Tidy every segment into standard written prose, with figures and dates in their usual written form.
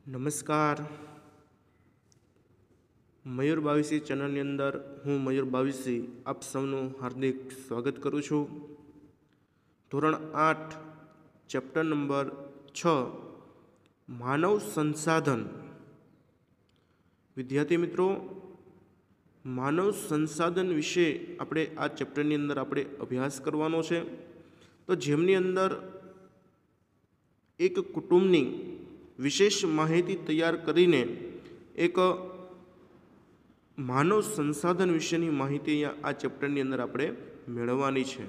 નમસ્કાર. મયુર બાવીસી ચેનલની અંદર હું મયુર બાવીસી આપ સૌનું હાર્દિક સ્વાગત કરું છું. ધોરણ 8 ચેપ્ટર નંબર 6 માનવ સંસાધન. વિદ્યાર્થી મિત્રો, માનવ સંસાધન વિશે આપણે આ ચેપ્ટરની અંદર આપણે અભ્યાસ કરવાનો છે. તો જેમની અંદર એક કુટુંબની વિશેષ માહિતી તૈયાર કરીને એક માનવ સંસાધન વિશેની માહિતી અહીંયા આ ચેપ્ટરની અંદર આપણે મેળવવાની છે,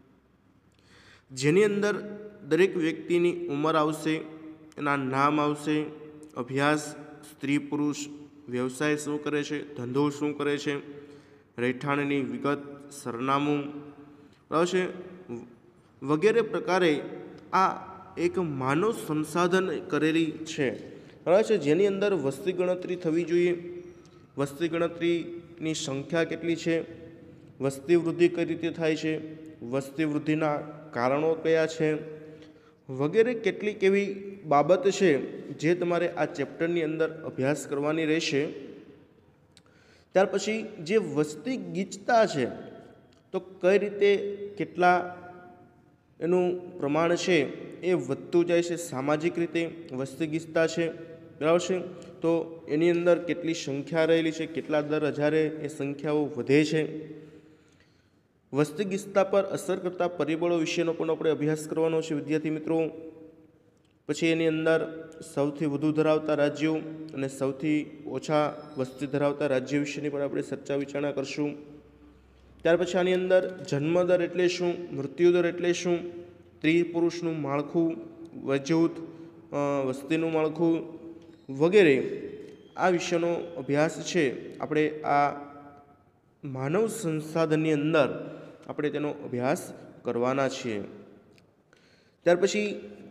જેની અંદર દરેક વ્યક્તિની ઉંમર આવશે, એના નામ આવશે, અભ્યાસ, સ્ત્રી પુરુષ, વ્યવસાય શું કરે છે, ધંધો શું કરે છે, રહેઠાણની વિગત, સરનામું આવશે વગેરે પ્રકારે આ એક માનવ સંસાધન કરેલી છે, બરાબર છે. જેની અંદર વસ્તી ગણતરી થવી જોઈએ, વસ્તી ગણતરીની સંખ્યા કેટલી છે, વસ્તી વૃદ્ધિ કઈ રીતે થાય છે, વસ્તી વૃદ્ધિના કારણો કયા છે વગેરે કેટલીક એવી બાબત છે જે તમારે આ ચેપ્ટરની અંદર અભ્યાસ કરવાની રહેશે. ત્યાર પછી જે વસ્તી ગીચતા છે, તો કઈ રીતે કેટલા એનું પ્રમાણ છે એ વધતું જાય છે, સામાજિક રીતે વસ્તી ગીચતા છે, બરાબર છે. તો એની અંદર કેટલી સંખ્યા રહેલી છે, કેટલા દર હજારે એ સંખ્યાઓ વધે છે. વસ્તી ગીચતા પર અસર કરતા પરિબળો વિશેનો પણ આપણે અભ્યાસ કરવાનો છે વિદ્યાર્થી મિત્રો. પછી એની અંદર સૌથી વધુ ધરાવતા રાજ્યો અને સૌથી ઓછા વસ્તી ધરાવતા રાજ્યો વિશેની પણ આપણે ચર્ચા વિચારણા કરશું. ત્યાર પછી આની અંદર જન્મદર એટલે શું, મૃત્યુદર એટલે શું, સ્ત્રી પુરુષનું માળખું, વજૂદ, વસ્તીનું માળખું વગેરે આ વિષયનો અભ્યાસ છે આપણે આ માનવ સંસાધનની અંદર આપણે તેનો અભ્યાસ કરવાના છીએ. ત્યાર પછી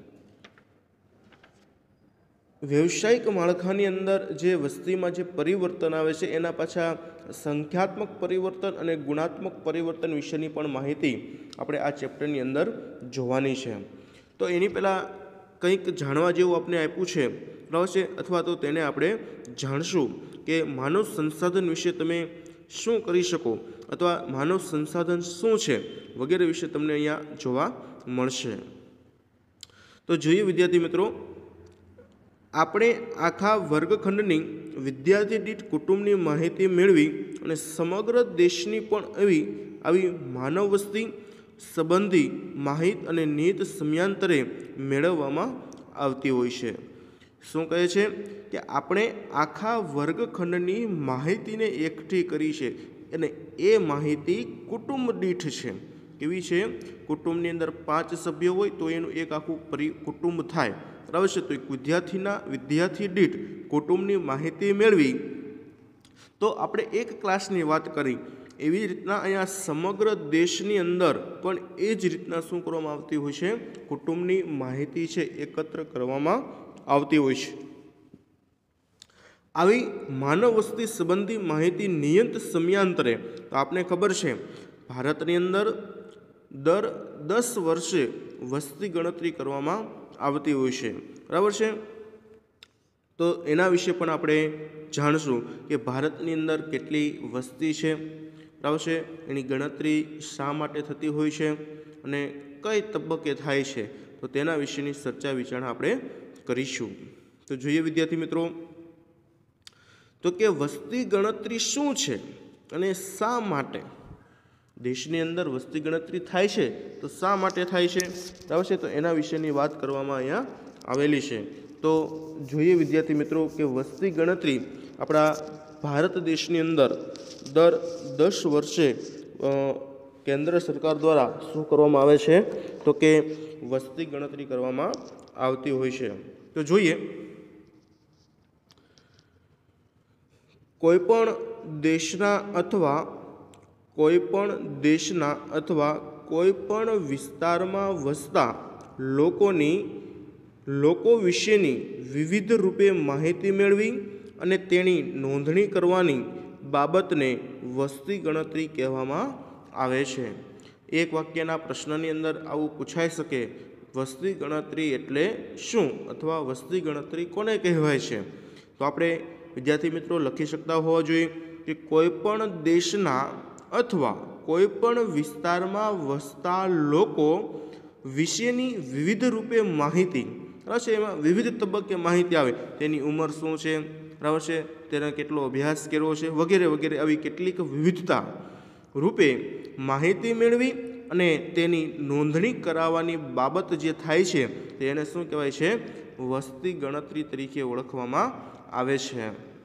વ્યવસાયિક માળખાની અંદર જે વસ્તીમાં જે પરિવર્તન આવે છે એના પાછા સંખ્યાત્મક પરિવર્તન અને ગુણાત્મક પરિવર્તન વિશેની પણ માહિતી આપણે આ ચેપ્ટરની અંદર જોવાની છે. તો એની પહેલાં કંઈક જાણવા જેવું આપણે આપ્યું છે, બરાબર છે, અથવા તો તેને આપણે જાણશું કે માનવ સંસાધન વિશે તમે શું કરી શકો અથવા માનવ સંસાધન શું છે વગેરે વિશે તમને અહીંયા જોવા મળશે. તો જોઈએ વિદ્યાર્થી મિત્રો, આપણે આખા વર્ગખંડની વિદ્યાર્થી દીઠ કુટુંબની માહિતી મેળવી અને સમગ્ર દેશની પણ આવી માનવ વસ્તી સંબંધી માહિતી અને નીત સમયાંતરે મેળવવામાં આવતી હોય છે. શું કહે છે કે આપણે આખા વર્ગખંડની માહિતીને એકઠી કરી છે અને એ માહિતી કુટુંબ દીઠ છે. કેવી છે? કુટુંબની અંદર 5 સભ્યો હોય તો એનું એક આખું કુટુંબ થાય, બરાબર છે. તો વિદ્યાર્થી દીઠ કુટુંબની માહિતી મેળવી તો આપણે એક ક્લાસની વાત કરી, એવી રીતના અહીંયા સમગ્ર દેશની અંદર પણ એ જ રીતના શું કરવામાં આવતી હોય છે, કુટુંબની માહિતી છે એકત્ર કરવામાં આવતી હોય છે. આવી માનવ વસ્તી સંબંધી માહિતી નિયત સમયાંતરે, તો આપને ખબર છે ભારતની અંદર દર 10 વર્ષે વસ્તી ગણતરી કરવામાં આવતી હોય છે, બરાબર છે. તો એના વિશે પણ આપણે જાણશું કે ભારતની અંદર કેટલી વસ્તી છે, બરાબર છે, એની ગણતરી શા માટે થતી હોય છે અને કઈ તબક્કે થાય છે, તો તેના વિશેની ચર્ચા વિચારણા આપણે કરીશું. તો જોઈએ વિદ્યાર્થી મિત્રો, તો કે વસ્તી ગણતરી શું છે અને શા માટે દેશની અંદર વસ્તી ગણતરી થાય છે, તો શા માટે થાય છે, બરાબર છે. તો એના વિશેની વાત કરવામાં અહીંયા આવેલી છે. તો જોઈએ વિદ્યાર્થી મિત્રો કે વસ્તી ગણતરી આપણા ભારત દેશની અંદર દર 10 વર્ષે કેન્દ્ર સરકાર દ્વારા શું કરવામાં આવે છે, તો કે વસ્તી ગણતરી કરવામાં આવતી હોય છે. તો જોઈએ, કોઈપણ દેશના અથવા કોઈપણ વિસ્તારમાં વસતા લોકો વિશેની વિવિધ રૂપે માહિતી મેળવી અને તેની નોંધણી કરવાની બાબતને વસ્તી ગણતરી કહેવામાં આવે છે. એક વાક્યના પ્રશ્નની અંદર આવું પૂછાઈ શકે વસ્તી ગણતરી એટલે શું અથવા વસ્તી ગણતરી કોને કહેવાય છે? તો આપણે વિદ્યાર્થી મિત્રો લખી શકતા હોવા જોઈએ કે કોઈપણ દેશના અથવા કોઈપણ વિસ્તારમાં વસતા લોકો વિશેની વિવિધ રૂપે માહિતી, બરાબર છે, એમાં વિવિધ તબક્કે માહિતી આવે, તેની ઉંમર શું છે, બરાબર છે, તેનો કેટલો અભ્યાસ કર્યો છે, વગેરે વગેરે આવી કેટલીક વિવિધતા રૂપે માહિતી મેળવી અને તેની નોંધણી કરાવવાની બાબત જે થાય છે તેને શું કહેવાય છે? વસ્તી ગણતરી તરીકે ઓળખવામાં આવે છે.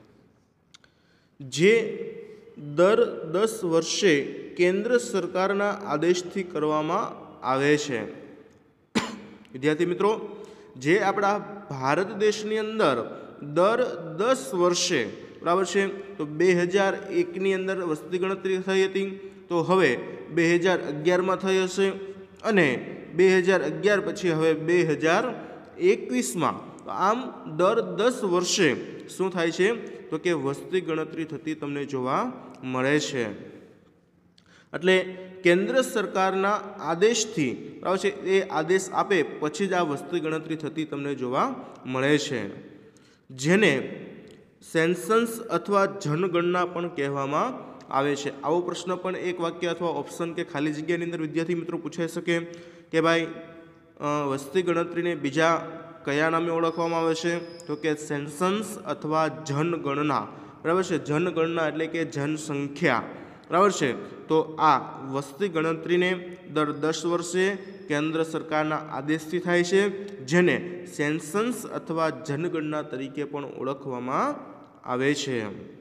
જે દર 10 વર્ષે કેન્દ્ર સરકારના આદેશથી કરવામાં આવે છે. વિદ્યાર્થી મિત્રો, જે આપણા ભારત દેશની અંદર દર 10 વર્ષે, બરાબર છે, તો 2001ની અંદર વસ્તી ગણતરી થઈ હતી, તો હવે 2011માં થઈ હશે અને 2011 પછી હવે 2021માં. આમ દર 10 વર્ષે શું થાય છે? તો કે વસ્તી ગણતરી થતી તમને જોવા મળે છે. એટલે કેન્દ્ર સરકારના આદેશથી, બરાબર છે, એ આદેશ આપે પછી જ આ વસ્તી ગણતરી થતી તમને જોવા મળે છે, જેને સેન્સસ અથવા જનગણના પણ કહેવામાં આવે છે. આવો પ્રશ્ન પણ એક વાક્ય અથવા ઓપ્શન કે ખાલી જગ્યાની અંદર વિદ્યાર્થી મિત્રો પૂછાઈ શકે કે ભાઈ વસ્તી ગણતરીને બીજા કયા નામે ઓળખવામાં આવે છે? તો કે સેન્સસ અથવા જનગણના, બરાબર છે. જનગણના એટલે કે જનસંખ્યા, બરાબર છે. તો આ વસ્તી ગણતરીને દર 10 વર્ષે કેન્દ્ર સરકારના આદેશથી થાય છે, જેને સેન્સસ અથવા જનગણના તરીકે પણ ઓળખવામાં આવે છે.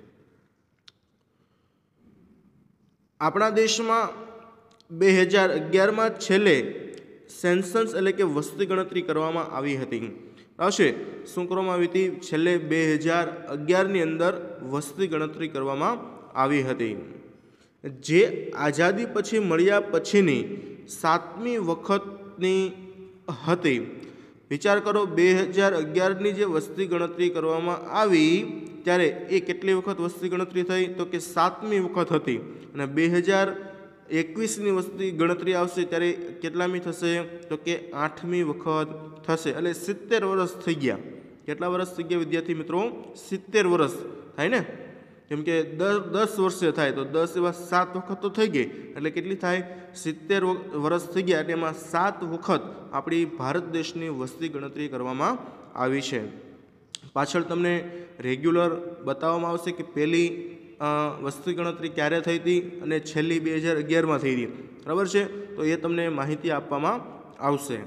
આપણા દેશમાં 2011માં છેલ્લે સેન્સસ એટલે કે વસ્તી ગણતરી કરવામાં આવી હતી, બરાબર છે. શું કરવામાં આવી હતી? છેલ્લે 2011ની અંદર વસ્તી ગણતરી કરવામાં આવી હતી, જે આઝાદી પછી મળ્યા પછીની 7મી વખતની હતી. વિચાર કરો, 2011ની જે વસ્તી ગણતરી કરવામાં આવી ત્યારે એ કેટલી વખત વસ્તી ગણતરી થઈ? તો કે 7મી વખત હતી. અને 2021ની વસ્તી ગણતરી આવશે ત્યારે કેટલામી થશે? તો કે 8મી વખત થશે. એટલે 70 વર્ષ થઈ ગયા. કેટલા વર્ષ થઈ ગયા વિદ્યાર્થી મિત્રો? 70 વર્ષ થાય ને, કેમ કે 10 વર્ષે થાય તો 10 એવા 7 વખત તો થઈ ગઈ, એટલે કેટલી થાય? 70 વર્ષ થઈ ગયા. એટલે એમાં 7 વખત આપણી ભારત દેશની વસ્તી ગણતરી કરવામાં આવી છે. પાછળ તમને રેગ્યુલર બતાવવામાં આવશે કે પહેલી વસ્તી ગણતરી ક્યારે થઈ હતી અને છેલ્લી 2011માં થઈ હતી, બરાબર છે. તો એ તમને માહિતી આપવામાં આવશે.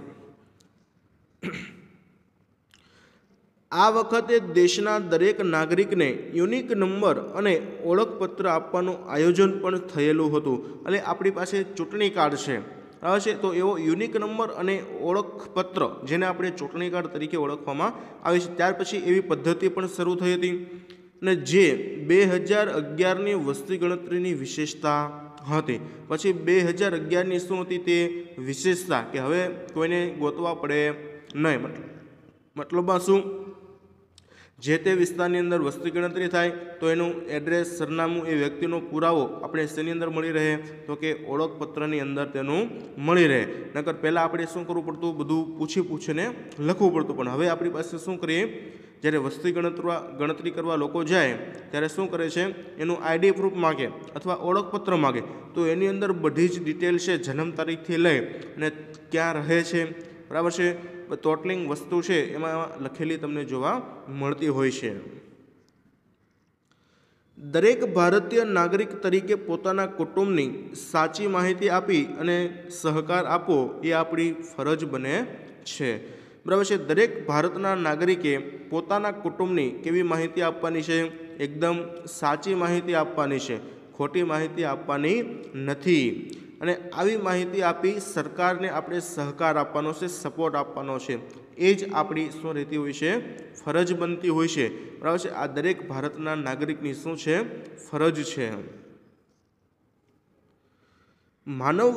આ વખતે દેશના દરેક નાગરિકને યુનિક નંબર અને ઓળખપત્ર આપવાનું આયોજન પણ થયેલું હતું. એટલે આપણી પાસે ચૂંટણી કાર્ડ છે, બરાબર છે. તો એવો યુનિક નંબર અને ઓળખપત્ર, જેને આપણે ચૂંટણી કાર્ડ તરીકે ઓળખવામાં આવે છે, ત્યાર પછી એવી પદ્ધતિ પણ શરૂ થઈ હતી. અને જે 2011ની વસ્તી ગણતરીની વિશેષતા હતી. પછી 2011ની શું હતી તે વિશેષતા? કે હવે કોઈને ગોતવા પડે નહીં. મતલબમાં શું? જે તે વિસ્તારની અંદર વસ્તી ગણતરી થાય તો એનું એડ્રેસ, સરનામું, એ વ્યક્તિનો પુરાવો આપણે શેની અંદર મળી રહે? તો કે ઓળખપત્રની અંદર તેનું મળી રહે. નકર પહેલાં આપણે શું કરવું પડતું? બધું પૂછીને લખવું પડતું. પણ હવે આપણી પાસે શું કરીએ? જ્યારે વસ્તી ગણતરી કરવા લોકો જાય ત્યારે શું કરે છે? એનું આઈડી પ્રૂફ માગે અથવા ઓળખપત્ર માગે. તો એની અંદર બધી જ ડિટેલ છે, જન્મ તારીખથી લઈ અને ક્યાં રહે છે, બરાબર છે, ટોટલિંગ વસ્તુ છે એમાં લખેલી તમને જોવા મળતી હોય છે. દરેક ભારતીય નાગરિક તરીકે પોતાના કુટુંબની સાચી માહિતી આપી અને સહકાર આપવો એ આપણી ફરજ બને છે, બરાબર છે. દરેક ભારતના નાગરિકે પોતાના કુટુંબની કેવી માહિતી આપવાની છે? એકદમ સાચી માહિતી આપવાની છે, ખોટી માહિતી આપવાની નથી. અને આવી માહિતી આપી સરકારને આપણે સહકાર આપવાનો છે, સપોર્ટ આપવાનો છે. એ જ આપણી શું રહેતી હોય છે? ફરજ બનતી હોય છે, બરાબર છે. આ દરેક ભારતના નાગરિકની શું છે? ફરજ છે. માનવ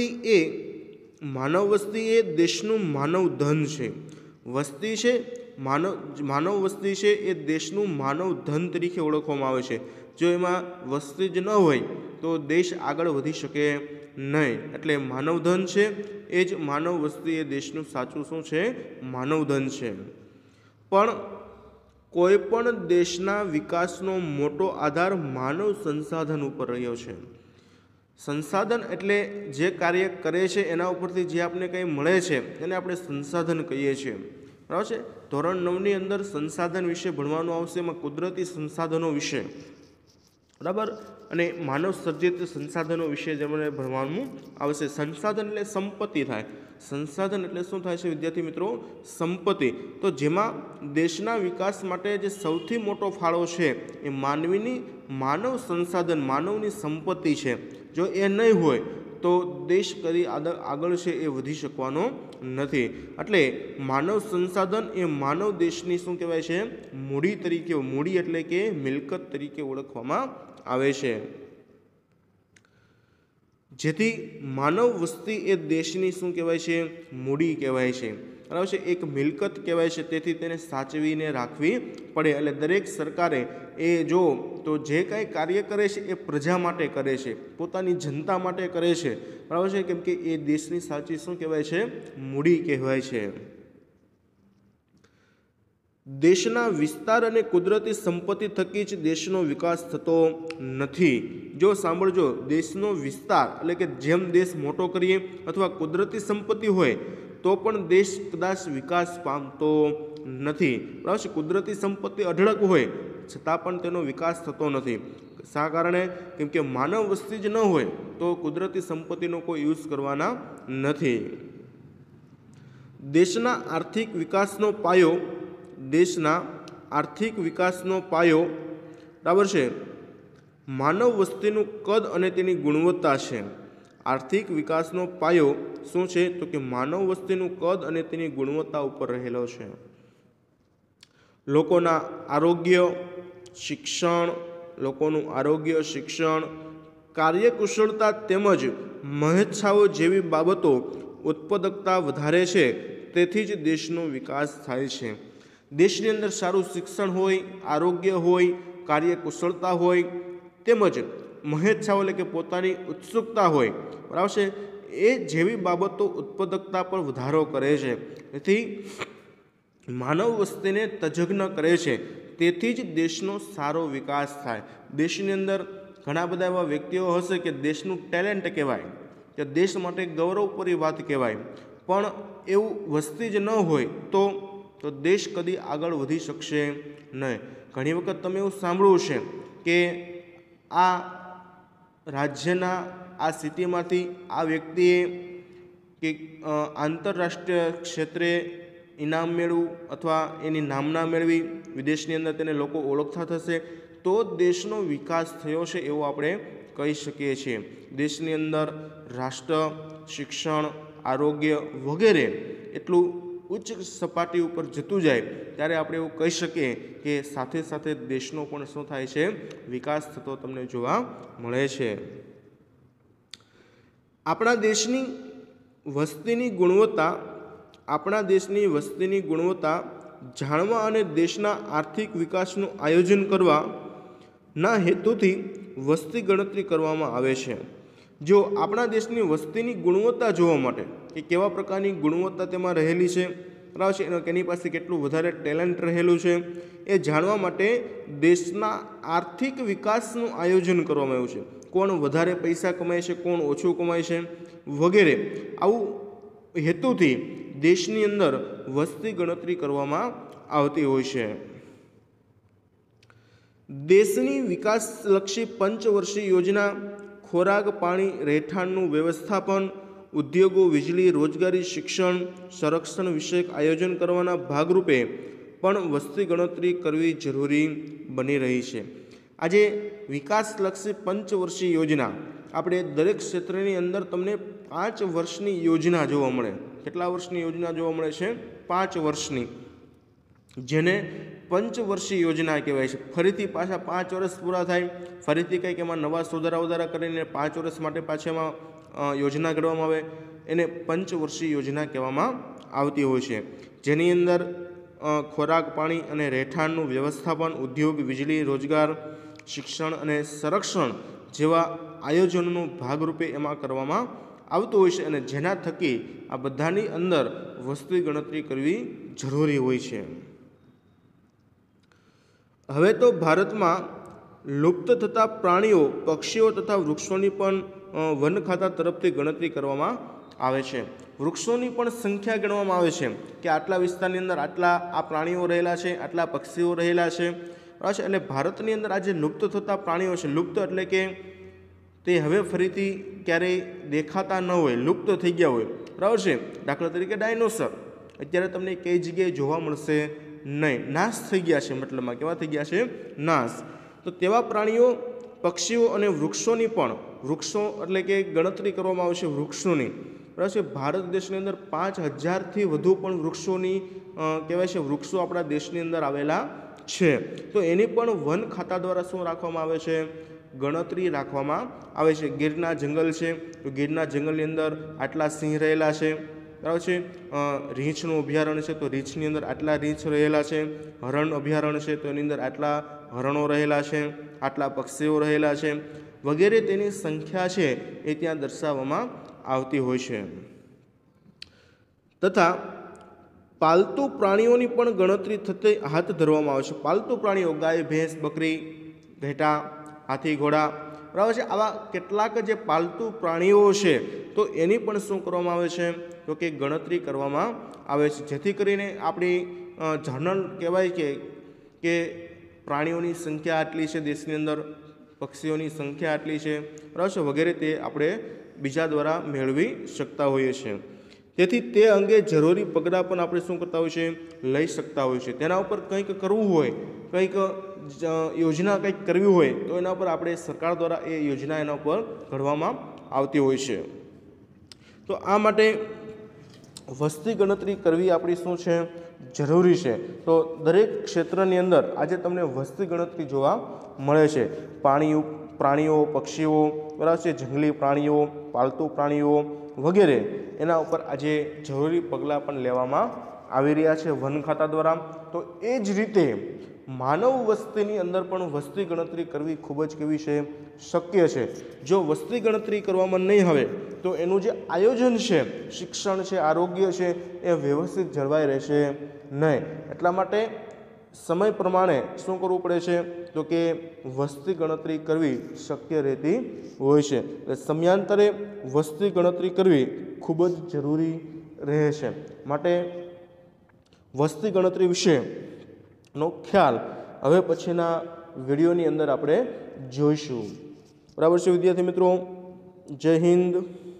વસ્તી એ દેશનું માનવ ધન છે. વસ્તી છે, માનવ વસ્તી છે એ દેશનું માનવ ધન તરીકે ઓળખવામાં આવે છે. જો એમાં વસ્તી જ ન હોય તો દેશ આગળ વધી શકે નહીં. એટલે માનવધન છે એ જ માનવ વસ્તી એ દેશનું સાચું શું છે? માનવધન છે. પણ કોઈ પણ દેશના વિકાસનો મોટો આધાર માનવ સંસાધન ઉપર રહ્યો છે. સંસાધન એટલે જે કાર્ય કરે છે એના ઉપરથી જે આપણે કંઈ મળે છે એને આપણે સંસાધન કહીએ છીએ. બરાબર છે. ધોરણ 9ની અંદર સંસાધન વિશે ભણવાનું આવશે, એમાં કુદરતી સંસાધનો વિશે, બરાબર, અને માનવ સર્જિત સંસાધનો વિશે જેમને ભણવાનું આવશે. સંસાધન એટલે સંપત્તિ થાય. સંસાધન એટલે શું થાય છે વિદ્યાર્થી મિત્રો? સંપત્તિ. તો જેમાં દેશના વિકાસ માટે જે સૌથી મોટો ફાળો છે એ માનવીની માનવ સંસાધન, માનવની સંપત્તિ છે. જો એ નહીં હોય તો દેશ કદી આગળ છે એ વધી શકવાનો નથી. એટલે માનવ સંસાધન એ માનવ દેશની શું કહેવાય છે? મૂડી તરીકે, મૂડી એટલે કે મિલકત તરીકે ઓળખવામાં આવે છે. જેથી માનવ વસ્તી એ દેશની શું કહેવાય છે? મૂડી કહેવાય છે. બરાબર છે. એક મિલકત કહેવાય છે. તેથી તેને સાચવીને રાખવી પડે. એટલે દરેક સરકારે એ જો તો જે કાંઈ કાર્ય કરે છે એ પ્રજા માટે કરે છે, પોતાની જનતા માટે કરે છે. બરાબર છે. કેમ કે એ દેશની સાચી શું કહેવાય છે? મૂડી કહેવાય છે. દેશના વિસ્તાર અને કુદરતી સંપત્તિ થકી જ દેશનો વિકાસ થતો નથી. જો સાંભળજો, દેશનો વિસ્તાર એટલે કે જેમ દેશ મોટો કરીએ અથવા કુદરતી સંપત્તિ હોય તો પણ દેશ કદાચ વિકાસ પામતો નથી. બરાબર છે. કુદરતી સંપત્તિ અઢળક હોય છતાં પણ તેનો વિકાસ થતો નથી. શા કારણે? કેમ કે માનવ વસ્તી જ ન હોય તો કુદરતી સંપત્તિનો કોઈ યુઝ કરવાના નથી. દેશના આર્થિક વિકાસનો પાયો, દેશના આર્થિક વિકાસનો પાયો, બરાબર છે, માનવ વસ્તીનું કદ અને તેની ગુણવત્તા છે. આર્થિક વિકાસનો પાયો શું છે? તો કે માનવ વસ્તીનું કદ અને તેની ગુણવત્તા ઉપર રહેલો છે. લોકોના આરોગ્ય, શિક્ષણ, લોકોનું આરોગ્ય, શિક્ષણ, કાર્યકુશળતા તેમજ મહેચ્છાઓ જેવી બાબતો ઉત્પાદકતા વધારે છે. તેથી જ દેશનો વિકાસ થાય છે. દેશની અંદર સારું શિક્ષણ હોય, આરોગ્ય હોય, કાર્યકુશળતા હોય તેમજ મહેચ્છાઓ એટલે કે પોતાની ઉત્સુકતા હોય. બરાબર છે. એ જેવી બાબતો ઉત્પાદકતા પર વધારો કરે છે. તેથી માનવ વસ્તીને તજજ્ઞ કરે છે. તેથી જ દેશનો સારો વિકાસ થાય. દેશની અંદર ઘણા બધા એવા વ્યક્તિઓ હશે કે દેશનું ટેલેન્ટ કહેવાય, કે દેશ માટે ગૌરવભરી વાત કહેવાય, પણ એવું વસ્તી જ ન હોય તો દેશ કદી આગળ વધી શકશે નહીં. ઘણી વખત તમે એવું સાંભળ્યું છે કે આ રાજ્યના આ સિટીમાંથી આ વ્યક્તિએ કે આંતરરાષ્ટ્રીય ક્ષેત્રે ઇનામ મેળવું અથવા એની નામના મેળવી, વિદેશની અંદર તેને લોકો ઓળખતા થશે તો દેશનો વિકાસ થયો છે એવું આપણે કહી શકીએ છીએ. દેશની અંદર રાષ્ટ્ર, શિક્ષણ, આરોગ્ય વગેરે એટલું ઉચ્ચ સપાટી ઉપર જતું જાય ત્યારે આપણે એવું કહી શકીએ કે સાથે સાથે દેશનો પણ શું થાય છે? વિકાસ થતો તમને જોવા મળે છે. આપણા દેશની વસ્તીની ગુણવત્તા જાણવા અને દેશના આર્થિક વિકાસનું આયોજન કરવાના હેતુથી વસ્તી ગણતરી કરવામાં આવે છે. જો આપણા દેશની વસ્તીની ગુણવત્તા જોવા માટે કે કેવા પ્રકારની ગુણવત્તા તેમાં રહેલી છે, બરાબર છે, એની પાસે કેટલું વધારે ટેલેન્ટ રહેલું છે એ જાણવા માટે દેશના આર્થિક વિકાસનું આયોજન કરવામાં આવ્યું છે. કોણ વધારે પૈસા કમાય છે, કોણ ઓછું કમાય છે વગેરે, આવું હેતુથી દેશની અંદર વસ્તી ગણતરી કરવામાં આવતી હોય છે. દેશની વિકાસલક્ષી પંચવર્ષીય યોજના ખોરાક, પાણી, રહેઠાણનું વ્યવસ્થાપન, ઉદ્યોગો, વીજળી, રોજગારી, શિક્ષણ, સંરક્ષણ વિષયક આયોજન કરવાના ભાગરૂપે પણ વસ્તી ગણતરી કરવી જરૂરી બની રહી છે. આજે વિકાસલક્ષી પંચવર્ષીય યોજના આપણે દરેક ક્ષેત્રની અંદર તમને 5 વર્ષની યોજના જોવા મળે. કેટલા વર્ષની યોજના જોવા મળે છે? 5 વર્ષની, જેને પંચવર્ષીય યોજના કહેવાય છે. ફરીથી પાછા 5 વર્ષ પૂરા થાય, ફરીથી કંઈક એમાં નવા સુધારા વધારા કરીને 5 વર્ષ માટે પાછી એમાં યોજના ઘડવામાં આવે, એને પંચવર્ષીય યોજના કહેવામાં આવતી હોય છે. જેની અંદર ખોરાક, પાણી અને રહેઠાણનું વ્યવસ્થાપન, ઉદ્યોગ, વીજળી, રોજગાર, શિક્ષણ અને સંરક્ષણ જેવા આયોજનનો ભાગરૂપે એમાં કરવામાં આવતું હોય છે અને જેના થકી આ બધાની અંદર વસ્તી ગણતરી કરવી જરૂરી હોય છે. હવે તો ભારતમાં લુપ્ત થતા પ્રાણીઓ, પક્ષીઓ તથા વૃક્ષોની પણ વન ખાતા તરફથી ગણતરી કરવામાં આવે છે. વૃક્ષોની પણ સંખ્યા ગણવામાં આવે છે કે આટલા વિસ્તારની અંદર આટલા આ પ્રાણીઓ રહેલા છે, આટલા પક્ષીઓ રહેલા છે. એટલે ભારતની અંદર આ જે લુપ્ત થતા પ્રાણીઓ છે, લુપ્ત એટલે કે તે હવે ફરીથી ક્યારેય દેખાતા ન હોય, લુપ્ત થઈ ગયા હોય, બરાબર છે. દાખલા તરીકે ડાયનોસર અત્યારે તમને કઈ જગ્યાએ જોવા મળશે નહીં, નાશ થઈ ગયા છે. મતલબમાં કેવા થઈ ગયા છે? નાશ. તો તેવા પ્રાણીઓ, પક્ષીઓ અને વૃક્ષોની પણ, વૃક્ષો એટલે કે ગણતરી કરવામાં આવશે વૃક્ષોની, બરાબર છે. ભારત દેશની અંદર 5000થી વધુ પણ વૃક્ષોની કહેવાય છે વૃક્ષો આપણા દેશની અંદર આવેલા છે. તો એની પણ વન ખાતા દ્વારા શું રાખવામાં આવે છે? ગણતરી રાખવામાં આવે છે. ગીરના જંગલ છે તો ગીરના જંગલની અંદર આટલા સિંહ રહેલા છે, બરાબર છે. રીંછનું અભયારણ્ય છે તો રીંછની અંદર આટલા રીંછ રહેલા છે. હરણ અભયારણ્ય છે તો એની અંદર આટલા હરણો રહેલા છે, આટલા પક્ષીઓ રહેલા છે વગેરે. તેની સંખ્યા છે એ ત્યાં દર્શાવવામાં આવતી હોય છે. તથા પાલતુ પ્રાણીઓની પણ ગણતરી થતી હાથ ધરવામાં આવે છે. પાલતુ પ્રાણીઓ ગાય, ભેંસ, બકરી, ઘેટા, હાથી, ઘોડા, બરાબર છે. આવા કેટલાક જે પાલતુ પ્રાણીઓ છે તો એની પણ શું કરવામાં આવે છે? તો કે ગણતરી કરવામાં આવે છે, જેથી કરીને આપણી જનરલ કહેવાય કે પ્રાણીઓની સંખ્યા આટલી છે દેશની અંદર, પક્ષીઓની સંખ્યા આટલી છે, બરાબર છે, વગેરે તે આપણે બીજા દ્વારા મેળવી શકતા હોઈએ છીએ. તેથી તે અંગે જરૂરી પગલાં પણ આપણે શું કરતા હોઈએ છીએ? લઈ શકતા હોઈએ છીએ. તેના ઉપર કંઈક કરવું હોય, કંઈક યોજના કંઈક કરવી હોય તો એના ઉપર આપણે સરકાર દ્વારા એ યોજના એના ઉપર ઘડવામાં આવતી હોય છે. તો આ માટે વસ્તી ગણતરી કરવી આપણી શું છે? જરૂરી છે. તો દરેક ક્ષેત્રની અંદર આજે તમને વસ્તી ગણતરી જોવા મળે છે. પ્રાણીઓ, પક્ષીઓ, બરાબર છે, જંગલી પ્રાણીઓ, પાલતુ પ્રાણીઓ વગેરે એના ઉપર આજે જરૂરી પગલાં પણ લેવામાં આવી રહ્યા છે વન ખાતા દ્વારા. તો એ જ રીતે માનવ વસ્તીની અંદર પણ વસ્તી ગણતરી કરવી ખૂબ જ કેવી છે? શક્ય છે. જો વસ્તી ગણતરી કરવામાં નહીં આવે તો એનું જે આયોજન છે, શિક્ષણ છે, આરોગ્ય છે, એ વ્યવસ્થિત જળવાઈ રહેશે નહીં. એટલા માટે સમય પ્રમાણે શું કરવું પડે છે? તો કે વસ્તી ગણતરી કરવી શક્ય રહેતી હોય છે. એટલે સમયાંતરે વસ્તી ગણતરી કરવી ખૂબ જ જરૂરી રહે છે. માટે વસ્તી ગણતરી વિશેનો ખ્યાલ હવે પછીના વિડીયોની અંદર આપણે જોઈશું. બરાબર છે વિદ્યાર્થી મિત્રો? જય હિન્દ.